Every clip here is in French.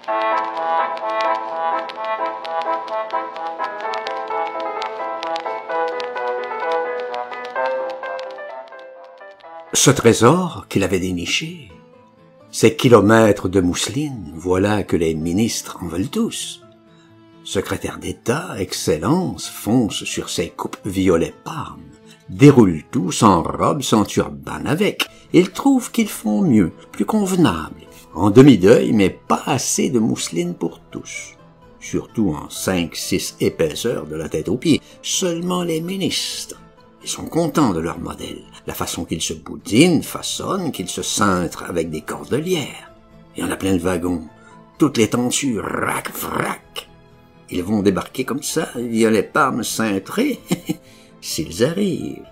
Ce trésor qu'il avait déniché, ces kilomètres de mousseline, voilà que les ministres en veulent tous. Secrétaire d'État, Excellence, fonce sur ses coupes violet parme, déroule tout sans robe, sans turban avec. Ils trouvent qu'ils font mieux, plus convenable, en demi-deuil, mais pas assez de mousseline pour tous. Surtout en 5-6 épaisseurs de la tête aux pieds, seulement les ministres. Ils sont contents de leur modèle, la façon qu'ils se boudinent, façonnent, qu'ils se cintrent avec des cordelières. Il y en a plein de wagons, toutes les tentures, rac, vrac. Ils vont débarquer comme ça, violet parme cintré, s'ils arrivent.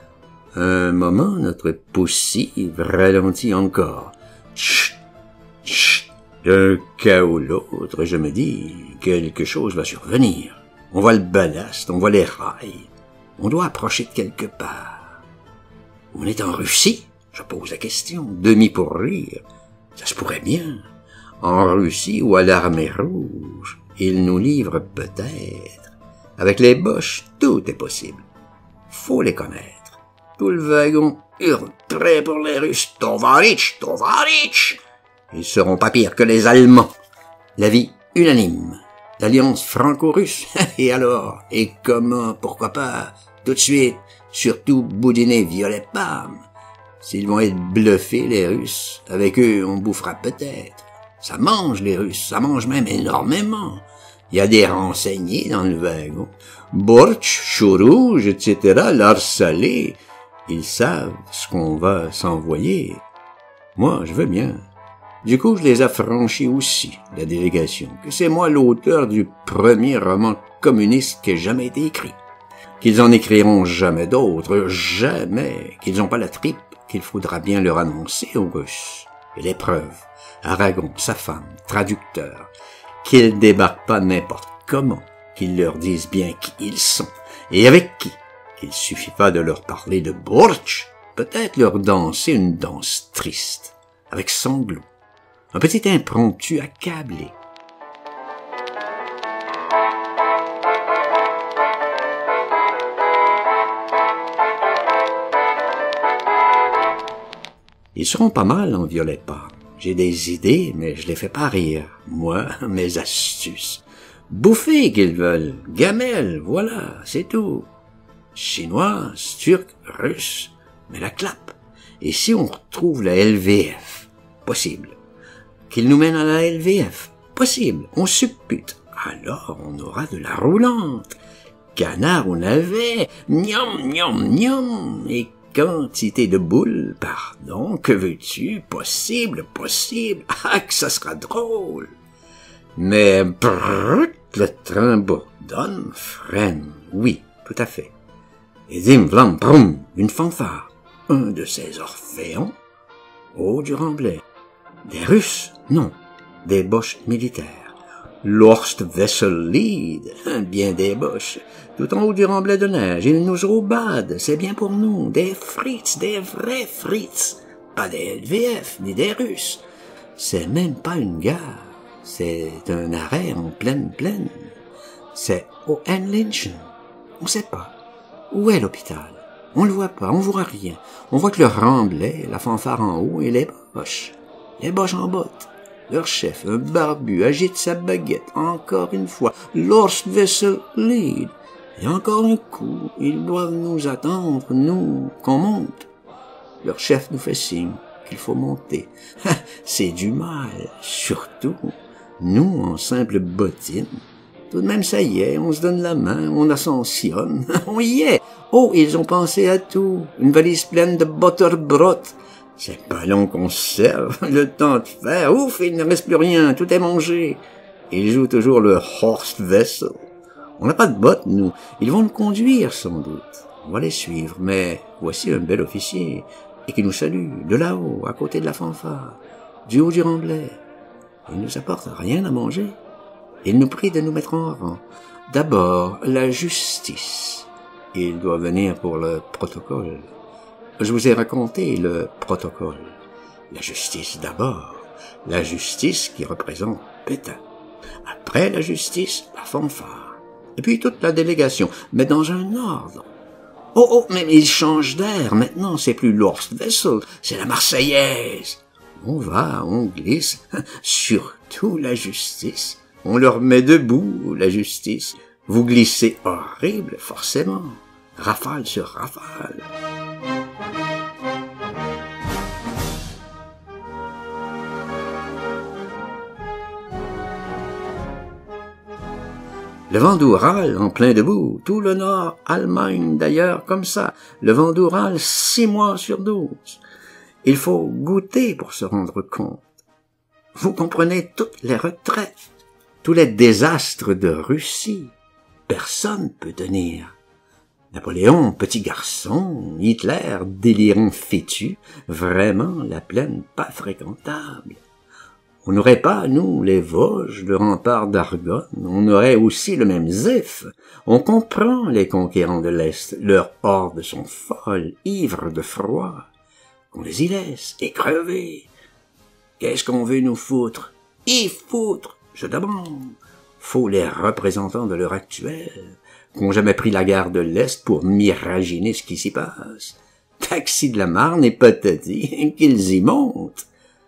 Un moment, notre poussive ralentit encore. Chut, chut, d'un cas ou l'autre, je me dis, quelque chose va survenir. On voit le ballast, on voit les rails. On doit approcher de quelque part. On est en Russie? Je pose la question, demi pour rire. Ça se pourrait bien. En Russie ou à l'armée rouge, ils nous livrent peut-être. Avec les Boches, tout est possible. Faut les connaître. Tout le wagon hurle, prêt pour les Russes. Tovaritch, Tovaritch! Ils seront pas pires que les Allemands. L'avis unanime. L'alliance franco-russe. Et alors? Et comment? Pourquoi pas? Tout de suite. Surtout boudiner violet parme. S'ils vont être bluffés, les Russes, avec eux, on bouffera peut-être. Ça mange, les Russes. Ça mange même énormément. Il y a des renseignés dans le wagon. Bortsch, chou rouge, etc., lard salé. Ils savent ce qu'on va s'envoyer. Moi, je veux bien. Du coup, je les affranchis aussi, la délégation, que c'est moi l'auteur du premier roman communiste qui ait jamais été écrit. Qu'ils en écriront jamais d'autres, jamais, qu'ils n'ont pas la tripe, qu'il faudra bien leur annoncer aux Russes. Et les preuves, Aragon, sa femme, traducteur, qu'ils débarquent pas n'importe comment, qu'ils leur disent bien qui ils sont, et avec qui, qu'il suffit pas de leur parler de Bortsch, peut-être leur danser une danse triste, avec sanglots, un petit impromptu accablé. Ils seront pas mal en violet parme. J'ai des idées, mais je les fais pas rire. Moi, mes astuces. Bouffer qu'ils veulent. Gamelle, voilà, c'est tout. Chinoise, turque, russe, mais la clap. Et si on retrouve la LVF? Possible. Qu'ils nous mènent à la LVF? Possible. On suppute. Alors, on aura de la roulante. Canard ou navet. Niam, niam, niam. Et quantité de boules, pardon, que veux-tu? Possible, possible. Ah, que ça sera drôle. Mais, brrrt, le train bourdonne, freine. Oui, tout à fait. Et dim, vlam, brum, une fanfare. Un de ces orphéons. Oh, du remblai. Des Russes? Non. Des Boches militaires. L'Ost-Wessel-Lied, bien des Boches. Tout en haut du remblai de neige, ils nous roubadent, c'est bien pour nous. Des Fritz, des vrais Fritz. Pas des LVF, ni des Russes. C'est même pas une gare. C'est un arrêt en pleine plaine. C'est au Enlinchen. On sait pas. Où est l'hôpital? On le voit pas, on voit rien. On voit que le remblai, la fanfare en haut et les Boches. Les Boches en bottes. Leur chef, un barbu, agite sa baguette, encore une fois. L'Ost-Wessel-Lied. Et encore un coup, ils doivent nous attendre, nous, qu'on monte. Leur chef nous fait signe qu'il faut monter. C'est du mal, surtout. Nous, en simple bottine. Tout de même, ça y est, on se donne la main, on ascensionne. On y est. Oh, ils ont pensé à tout. Une valise pleine de butterbrot. C'est pas long qu'on se serve, le temps de faire. Ouf, il ne reste plus rien, tout est mangé. Ils jouent toujours le Horst Wessel. On n'a pas de bottes, nous. Ils vont nous conduire, sans doute. On va les suivre, mais voici un bel officier, et qui nous salue, de là-haut, à côté de la fanfare, du haut du remblai. Il nous apporte rien à manger. Il nous prie de nous mettre en rang. D'abord, la justice. Il doit venir pour le protocole. Je vous ai raconté le protocole. La justice d'abord. la justice qui représente Pétain. Après la justice, la fanfare. Et puis toute la délégation, mais dans un ordre. Oh, mais il change d'air. Maintenant, c'est plus l'Orst-Wessel, c'est la Marseillaise. On va, on glisse. Surtout la justice. On leur met debout, la justice. Vous glissez horrible, forcément. Rafale sur rafale. Le vent d'Oural, en plein debout, tout le nord, Allemagne d'ailleurs, comme ça. Le vent d'Oural, 6 mois sur 12. Il faut goûter pour se rendre compte. Vous comprenez toutes les retraites, tous les désastres de Russie. Personne peut tenir. Napoléon, petit garçon, Hitler, délirant fétu, vraiment la plaine pas fréquentable. On n'aurait pas, nous, les Vosges, le rempart d'Argonne, on aurait aussi le même Zif. On comprend les conquérants de l'Est, leurs hordes sont folles, ivres de froid. On les y laisse, et crever. Qu'est-ce qu'on veut nous foutre? Y foutre, je demande. Faut les représentants de l'heure actuelle, qu'ont jamais pris la gare de l'Est pour m'imaginer ce qui s'y passe. Taxi de la Marne et patati, qu'ils y montent.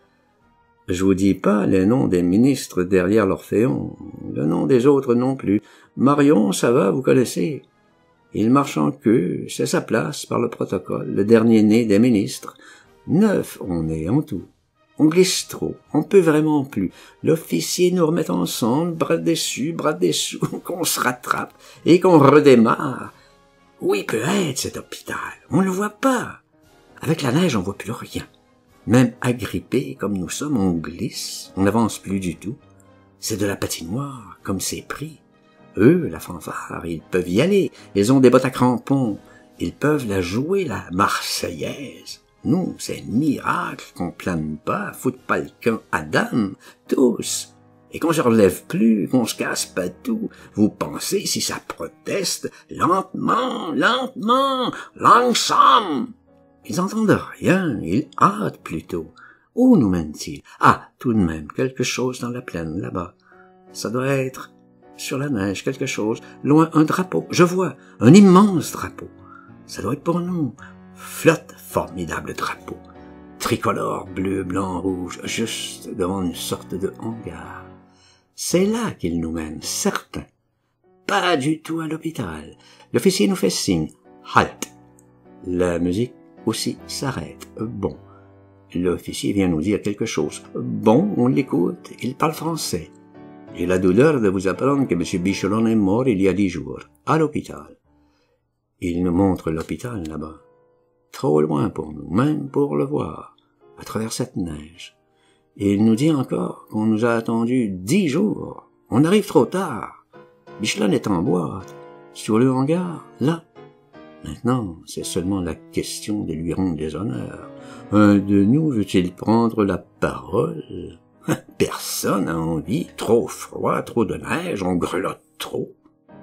Je vous dis pas les noms des ministres derrière l'Orphéon, le nom des autres non plus. Marion, ça va, vous connaissez. Il marche en queue, c'est sa place par le protocole, le dernier né des ministres. 9 on est en tout. On glisse trop, on peut vraiment plus. L'officier nous remet ensemble, bras dessous, qu'on se rattrape et qu'on redémarre. Où il peut être cet hôpital? On ne le voit pas. Avec la neige, on voit plus rien. Même agrippés comme nous sommes, on glisse, on n'avance plus du tout. C'est de la patinoire, comme c'est pris. Eux, la fanfare, ils peuvent y aller. Ils ont des bottes à crampons. Ils peuvent la jouer, la Marseillaise. Nous, c'est un miracle qu'on plane pas, foute pas le camp à dame, tous. Et qu'on se relève plus, qu'on se casse pas tout. Vous pensez si ça proteste? Lentement, langsam. Ils n'entendent rien, ils hâtent plutôt. Où nous mènent-ils? Ah, tout de même, quelque chose dans la plaine, là-bas. Ça doit être sur la neige, quelque chose. Loin, un drapeau. Je vois, un immense drapeau. Ça doit être pour nous. Flotte, formidable drapeau. Tricolore, bleu, blanc, rouge, juste devant une sorte de hangar. C'est là qu'ils nous mènent, certains. Pas du tout à l'hôpital. L'officier nous fait signe. Halte. La musique aussi s'arrête. Bon. L'officier vient nous dire quelque chose. Bon, on l'écoute. Il parle français. J'ai la douleur de vous apprendre que M. Bichelon est mort il y a 10 jours, à l'hôpital. Il nous montre l'hôpital là-bas. Trop loin pour nous, même pour le voir, à travers cette neige. Et il nous dit encore qu'on nous a attendu 10 jours. On arrive trop tard. Bichelon est en boîte, sur le hangar, là. Maintenant, c'est seulement la question de lui rendre des honneurs. Un de nous veut-il prendre la parole? Personne n'a envie. Trop froid, trop de neige, on grelotte trop.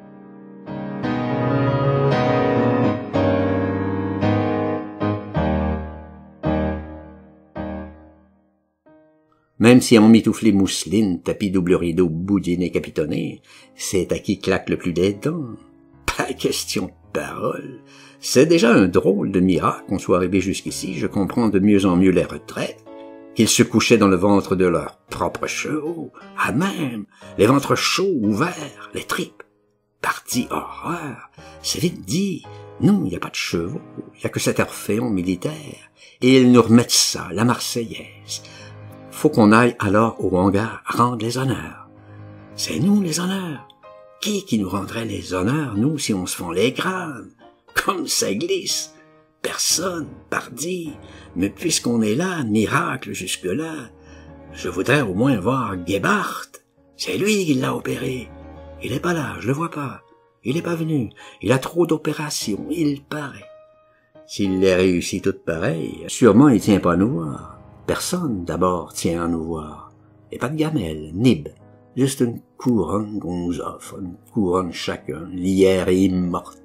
Même si on mitouflé mousseline, tapis double rideau, boudiné capitonné, c'est à qui claque le plus des dents. Pas question de parole. C'est déjà un drôle de miracle qu'on soit arrivé jusqu'ici. Je comprends de mieux en mieux les retraites, qu'ils se couchaient dans le ventre de leurs propres chevaux, à même, les ventres chauds, ouverts, les tripes. Parti horreur, c'est vite dit. Nous, il n'y a pas de chevaux, il n'y a que cet Orphéon militaire. Et ils nous remettent ça, la Marseillaise. Faut qu'on aille alors au hangar rendre les honneurs. C'est nous les honneurs. Qui nous rendrait les honneurs, nous, si on se fend les crânes? Comme ça glisse. Personne, pardi. Mais puisqu'on est là, miracle jusque-là, je voudrais au moins voir Gebhardt. C'est lui qui l'a opéré. Il est pas là, je le vois pas. Il est pas venu. Il a trop d'opérations, il paraît. S'il les réussit toutes pareilles, sûrement il tient pas à nous voir. Personne, d'abord, tient à nous voir. Et pas de gamelle, nib. Juste une couronne qu'on nous offre, une couronne chacun, lierre et immortelle.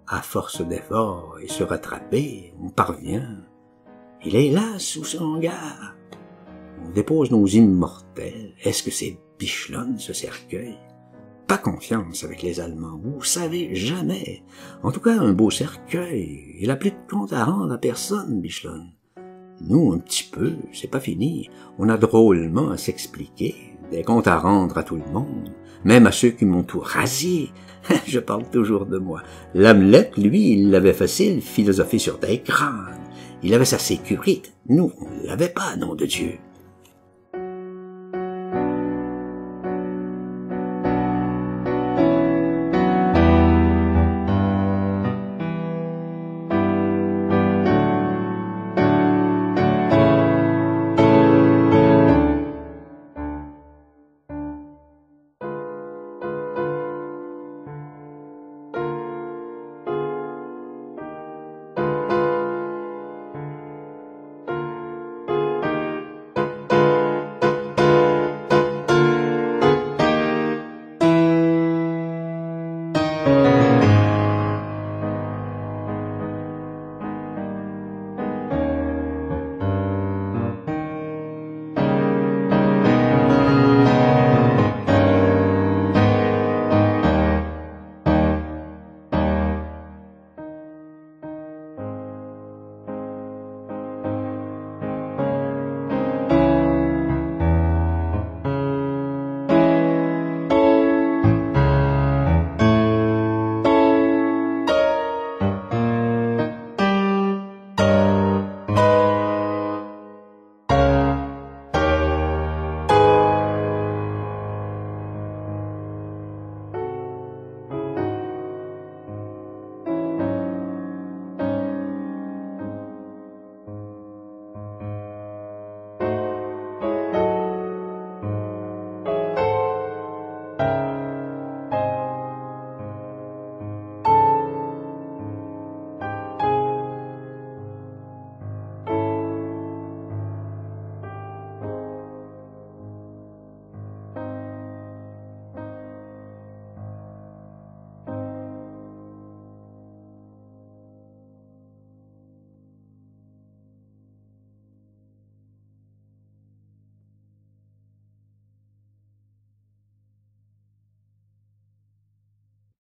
À force d'efforts et se rattraper, on parvient. Il est là sous son regard. On dépose nos immortels. Est-ce que c'est Bichelonne, ce cercueil? Pas confiance avec les Allemands, vous savez jamais. En tout cas, un beau cercueil. Il a plus de compte à rendre à personne, Bichelonne. Nous, un petit peu, c'est pas fini. On a drôlement à s'expliquer, des comptes à rendre à tout le monde, même à ceux qui m'ont tout rasé. Je parle toujours de moi. L'Hamlet, lui, il l'avait facile, philosophie sur des crânes. Il avait sa sécurité. Nous, on l'avait pas, nom de Dieu.